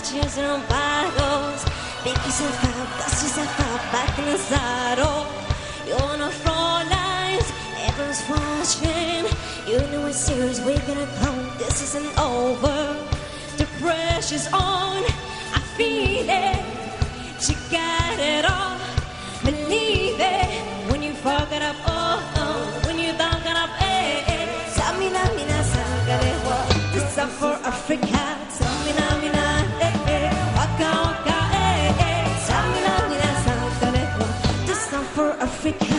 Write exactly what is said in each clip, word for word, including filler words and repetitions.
chairs and bottles. Pick yourself up, dust yourself up, back in the saddle. You're on the front lines, everyone's watching. You know it's serious, we're gonna come, this isn't over. The pressure's on, I feel it. You got it all, believe it. When you fuck it up, oh, oh. When you don't get up, eh, eh. Samina, mina, sangarewa. This is for Africa. Samina, mina, eh, eh. Waka, waka, eh, eh. Samina, mina, sangarewa. This is for Africa.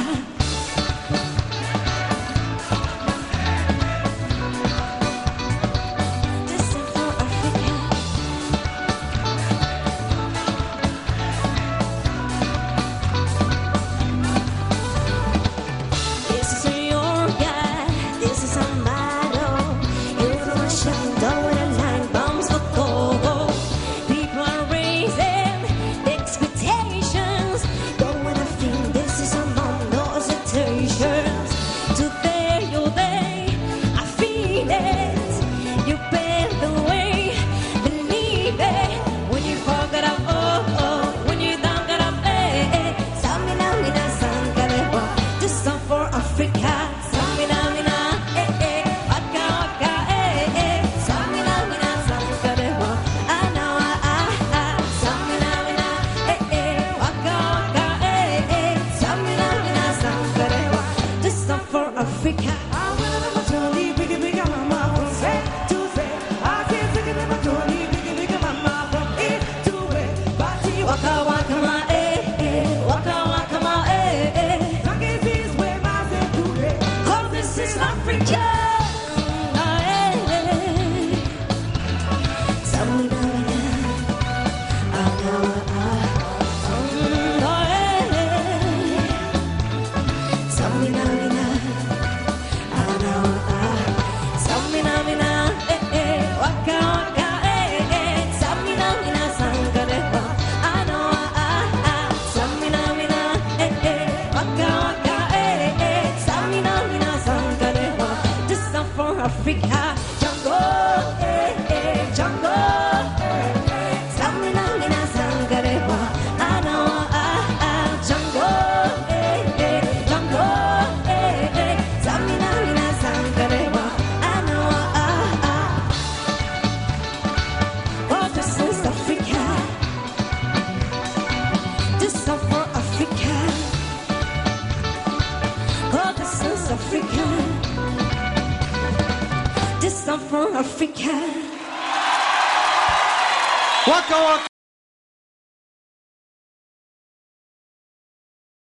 Waka, waka.